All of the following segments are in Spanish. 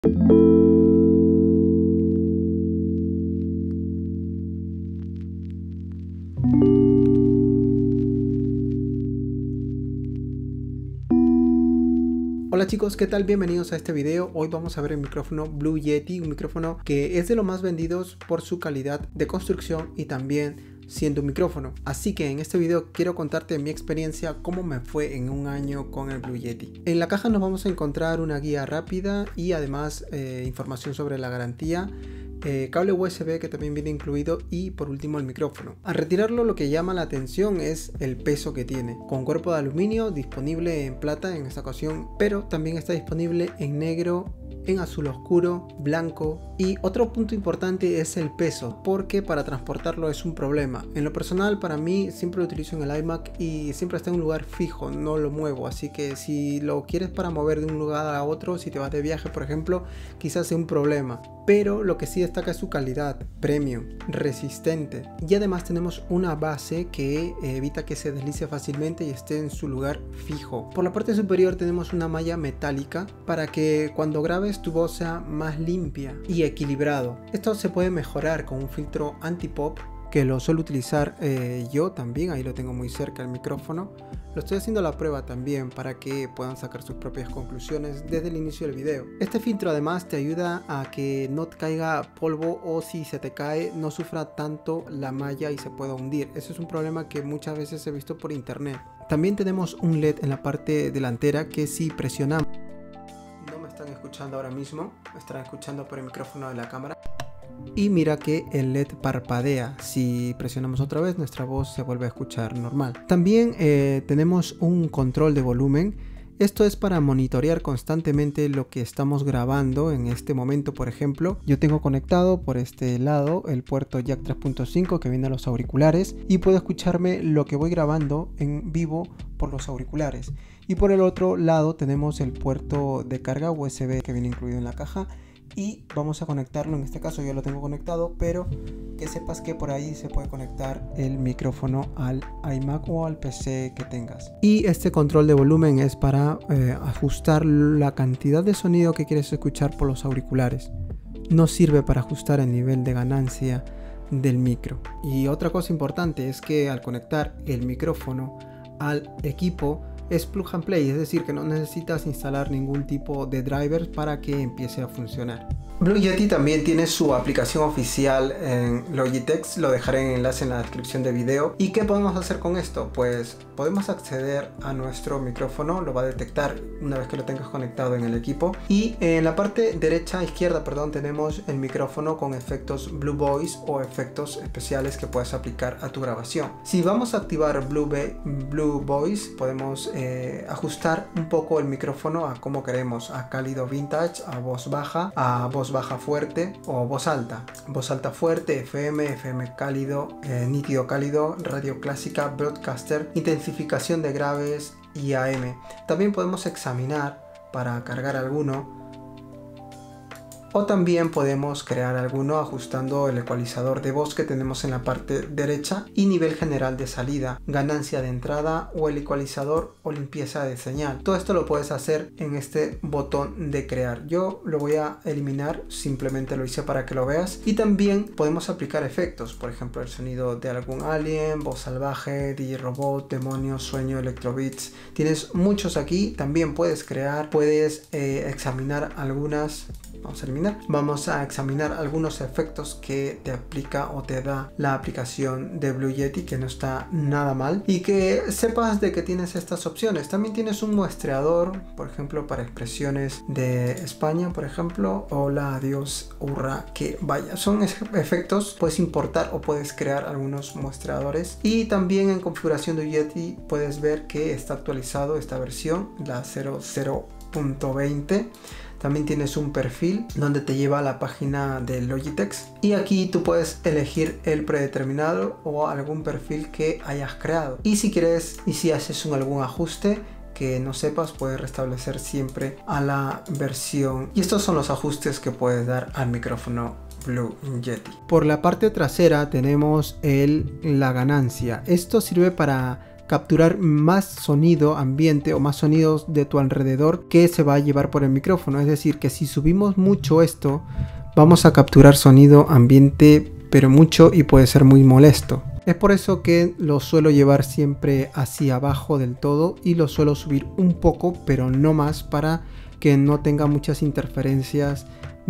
Hola chicos, ¿qué tal? Bienvenidos a este video. Hoy vamos a ver el micrófono Blue Yeti, un micrófono que es de los más vendidos por su calidad de construcción y también siendo un micrófono. Así que en este video quiero contarte mi experiencia, cómo me fue en un año con el Blue Yeti. En la caja nos vamos a encontrar una guía rápida y además información sobre la garantía, cable USB que también viene incluido y por último el micrófono. Al retirarlo, lo que llama la atención es el peso que tiene, con cuerpo de aluminio, disponible en plata en esta ocasión, pero también está disponible en negro, en azul oscuro, blanco. Y otro punto importante es el peso, porque para transportarlo es un problema. En lo personal, para mí siempre lo utilizo en el iMac y siempre está en un lugar fijo, no lo muevo, así que si lo quieres para mover de un lugar a otro, si te vas de viaje por ejemplo, quizás sea un problema. Pero lo que sí destaca es su calidad, premium, resistente, y además tenemos una base que evita que se deslice fácilmente y esté en su lugar fijo. Por la parte superior tenemos una malla metálica para que cuando grabes tu voz sea más limpia y equilibrado. Esto se puede mejorar con un filtro anti-pop que lo suelo utilizar yo también. Ahí lo tengo muy cerca el micrófono. Lo estoy haciendo la prueba también para que puedan sacar sus propias conclusiones desde el inicio del video. Este filtro además te ayuda a que no te caiga polvo, o si se te cae no sufra tanto la malla y se pueda hundir. Eso es un problema que muchas veces he visto por internet. También tenemos un LED en la parte delantera que si presionamos, no me están escuchando ahora mismo, me estarán escuchando por el micrófono de la cámara. Y mira que el LED parpadea. Si presionamos otra vez, nuestra voz se vuelve a escuchar normal. También tenemos un control de volumen. Esto es para monitorear constantemente lo que estamos grabando. En este momento, por ejemplo, yo tengo conectado por este lado el puerto jack 3.5 que viene a los auriculares y puedo escucharme lo que voy grabando en vivo por los auriculares. Y por el otro lado tenemos el puerto de carga USB que viene incluido en la caja. Y vamos a conectarlo, en este caso yo lo tengo conectado, pero que sepas que por ahí se puede conectar el micrófono al iMac o al PC que tengas. Y este control de volumen es para ajustar la cantidad de sonido que quieres escuchar por los auriculares. No sirve para ajustar el nivel de ganancia del micro. Y otra cosa importante es que al conectar el micrófono al equipo es plug and play, es decir que no necesitas instalar ningún tipo de drivers para que empiece a funcionar. Blue Yeti también tiene su aplicación oficial en Logitech, lo dejaré en el enlace en la descripción del video. ¿Y qué podemos hacer con esto? Pues podemos acceder a nuestro micrófono, lo va a detectar una vez que lo tengas conectado en el equipo. Y en la parte izquierda, tenemos el micrófono con efectos Blue Voice o efectos especiales que puedes aplicar a tu grabación. Si vamos a activar Blue Voice, podemos ajustar un poco el micrófono a como queremos, a cálido vintage, a voz baja fuerte o voz alta fuerte, FM cálido, nítido cálido, radio clásica, broadcaster, intensificación de graves y AM. También podemos examinar para cargar alguno, o también podemos crear alguno ajustando el ecualizador de voz que tenemos en la parte derecha y nivel general de salida, ganancia de entrada o el ecualizador o limpieza de señal. Todo esto lo puedes hacer en este botón de crear. Yo lo voy a eliminar, simplemente lo hice para que lo veas. Y también podemos aplicar efectos, por ejemplo el sonido de algún alien, voz salvaje, DJ robot, demonio, sueño, electrobeats. Tienes muchos aquí. También puedes crear, puedes examinar algunas. Vamos a examinar algunos efectos que te aplica o te da la aplicación de Blue Yeti, que no está nada mal, y que sepas de que tienes estas opciones. También tienes un muestreador, por ejemplo para expresiones de España, por ejemplo, hola, adiós, hurra, que vaya. Son efectos, puedes importar o puedes crear algunos muestreadores. Y también en configuración de Yeti puedes ver que está actualizado esta versión, la 00.20. También tienes un perfil donde te lleva a la página de Logitech y aquí tú puedes elegir el predeterminado o algún perfil que hayas creado. Y si quieres, y si haces algún ajuste que no sepas, puedes restablecer siempre a la versión. Y estos son los ajustes que puedes dar al micrófono Blue Yeti. Por la parte trasera tenemos la ganancia. Esto sirve para capturar más sonido ambiente o más sonidos de tu alrededor que se va a llevar por el micrófono. Es decir, que si subimos mucho esto, vamos a capturar sonido ambiente, pero mucho, y puede ser muy molesto. Es por eso que lo suelo llevar siempre hacia abajo del todo y lo suelo subir un poco, pero no más, para que no tenga muchas interferencias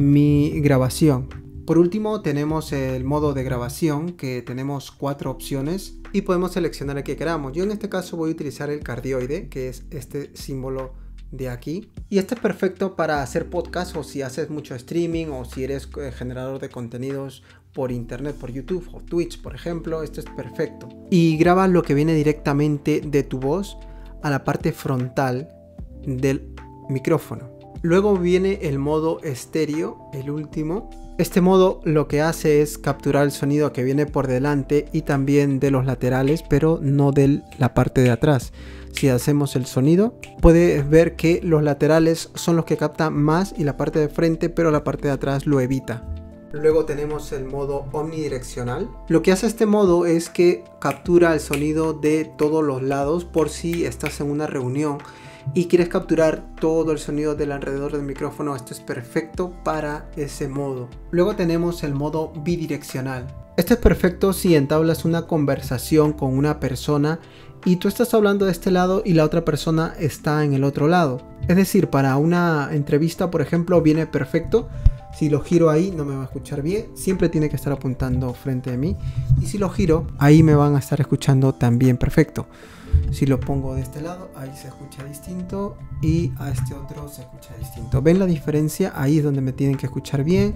mi grabación. Por último tenemos el modo de grabación, que tenemos 4 opciones y podemos seleccionar el que queramos. Yo en este caso voy a utilizar el cardioide, que es este símbolo de aquí, y este es perfecto para hacer podcast, o si haces mucho streaming, o si eres generador de contenidos por internet, por YouTube o Twitch, por ejemplo. Esto es perfecto, y graba lo que viene directamente de tu voz a la parte frontal del micrófono. Luego viene el modo estéreo, el último. Este modo lo que hace es capturar el sonido que viene por delante y también de los laterales, pero no de la parte de atrás. Si hacemos el sonido, puedes ver que los laterales son los que captan más y la parte de frente, pero la parte de atrás lo evita. Luego tenemos el modo omnidireccional. Lo que hace este modo es que captura el sonido de todos los lados, por si estás en una reunión y quieres capturar todo el sonido del alrededor del micrófono. Esto es perfecto para ese modo. Luego tenemos el modo bidireccional. Este es perfecto si entablas una conversación con una persona y tú estás hablando de este lado y la otra persona está en el otro lado. Es decir, para una entrevista, por ejemplo, viene perfecto. Si lo giro ahí no me va a escuchar bien, siempre tiene que estar apuntando frente a mí, y si lo giro ahí me van a estar escuchando también perfecto. Si lo pongo de este lado, ahí se escucha distinto, y a este otro se escucha distinto. ¿Ven la diferencia? Ahí es donde me tienen que escuchar bien,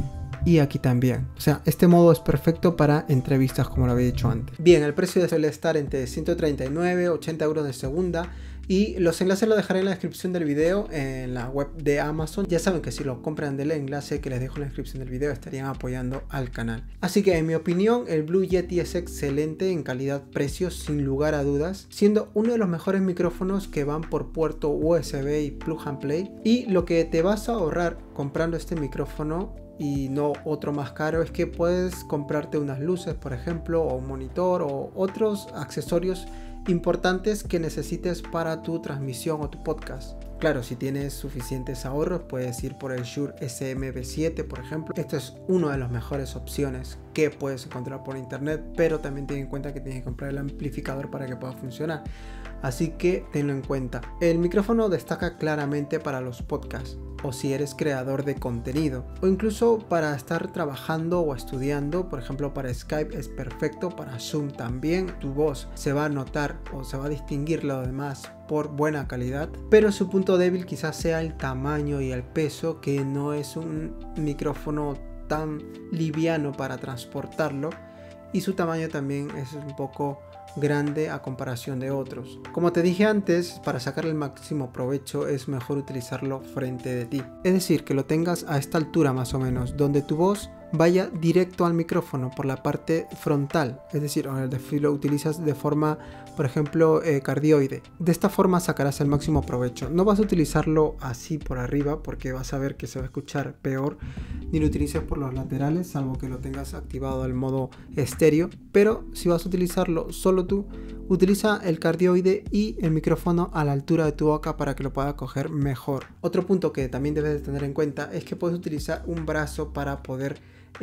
y aquí también. O sea, este modo es perfecto para entrevistas, como lo había dicho antes. Bien, el precio suele estar entre 139 y 80 euros de segunda. Y los enlaces los dejaré en la descripción del video, en la web de Amazon. Ya saben que si lo compran del enlace que les dejo en la descripción del video, estarían apoyando al canal. Así que en mi opinión el Blue Yeti es excelente en calidad-precio, sin lugar a dudas, siendo uno de los mejores micrófonos que van por puerto USB y plug and play. Y lo que te vas a ahorrar comprando este micrófono y no otro más caro es que puedes comprarte unas luces, por ejemplo, o un monitor o otros accesorios importantes que necesites para tu transmisión o tu podcast. Claro, si tienes suficientes ahorros, puedes ir por el Shure SM-V7, por ejemplo. Esta es una de las mejores opciones que puedes encontrar por internet, pero también ten en cuenta que tienes que comprar el amplificador para que pueda funcionar. Así que tenlo en cuenta. El micrófono destaca claramente para los podcasts, o si eres creador de contenido, o incluso para estar trabajando o estudiando. Por ejemplo, para Skype es perfecto, para Zoom también. Tu voz se va a notar o se va a distinguir lo demás por buena calidad, pero su punto débil quizás sea el tamaño y el peso, que no es un micrófono tan liviano para transportarlo, y su tamaño también es un poco grande a comparación de otros. Como te dije antes, para sacar el máximo provecho es mejor utilizarlo frente de ti, es decir, que lo tengas a esta altura más o menos, donde tu voz vaya directo al micrófono por la parte frontal, es decir, si lo utilizas de forma, por ejemplo, cardioide. De esta forma sacarás el máximo provecho. No vas a utilizarlo así por arriba, porque vas a ver que se va a escuchar peor, ni lo utilices por los laterales, salvo que lo tengas activado el modo estéreo. Pero si vas a utilizarlo solo tú, utiliza el cardioide y el micrófono a la altura de tu boca para que lo pueda coger mejor. Otro punto que también debes de tener en cuenta es que puedes utilizar un brazo para poder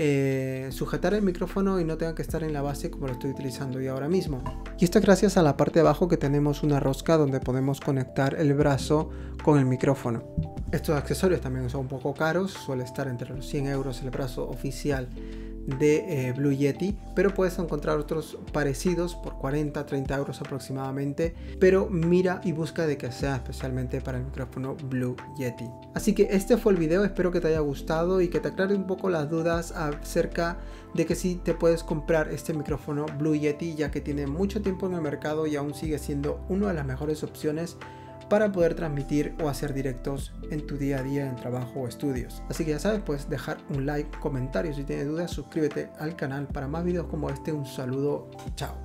sujetar el micrófono y no tenga que estar en la base como lo estoy utilizando yo ahora mismo. Y esto es gracias a la parte de abajo, que tenemos una rosca donde podemos conectar el brazo con el micrófono. Estos accesorios también son un poco caros, suele estar entre los 100 euros el brazo oficial de Blue Yeti, pero puedes encontrar otros parecidos por 40-30 euros aproximadamente, pero mira y busca de que sea especialmente para el micrófono Blue Yeti. Así que este fue el video, espero que te haya gustado y que te aclare un poco las dudas acerca de que si te puedes comprar este micrófono Blue Yeti, ya que tiene mucho tiempo en el mercado y aún sigue siendo una de las mejores opciones para poder transmitir o hacer directos en tu día a día en trabajo o estudios. Así que ya sabes, puedes dejar un like, comentario si tienes dudas, suscríbete al canal para más videos como este. Un saludo, chao.